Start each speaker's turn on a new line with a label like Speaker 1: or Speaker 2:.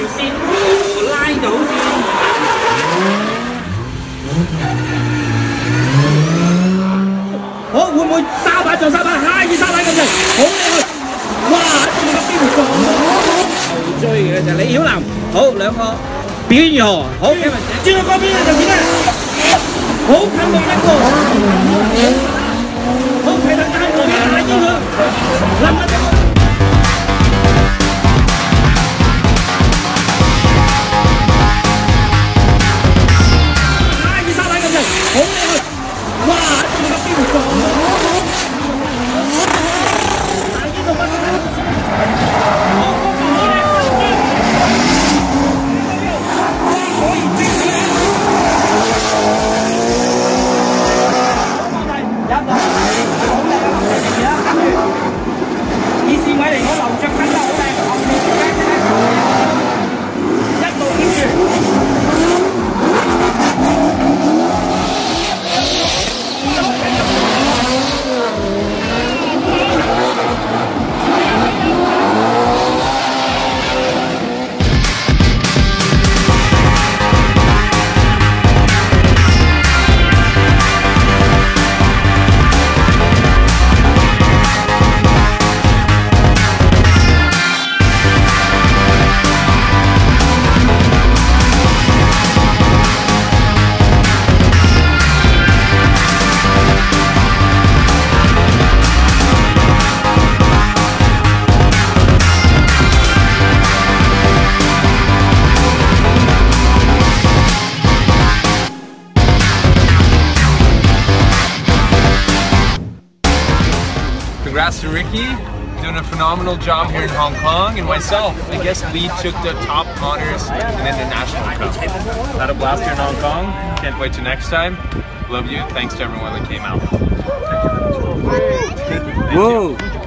Speaker 1: 線拉到先。好，會唔會沙板撞沙板，下二沙板咁滯？好靚啊！哇！仲有邊個後追嘅就李曉琳，好兩個表現如何？好，Kevin轉到嗰邊就點咧？好近嘅一個，好齊等間過嘅下腰啦，林文正。 好靚啊！哇！仲有邊個撞啊？大啲到乜嘢？好，可以追嘅。入到，好靚啊！嚟啦，跟住以示偉嚟講，劉卓根都好靚，後面一路牽住。
Speaker 2: Congrats to Ricky, doing a phenomenal job here in Hong Kong, and myself. I guess we took the top honors in the International Cup. Had a blast here in Hong Kong. Can't wait till next time. Love you. Thanks to everyone that came out.
Speaker 1: Whoa.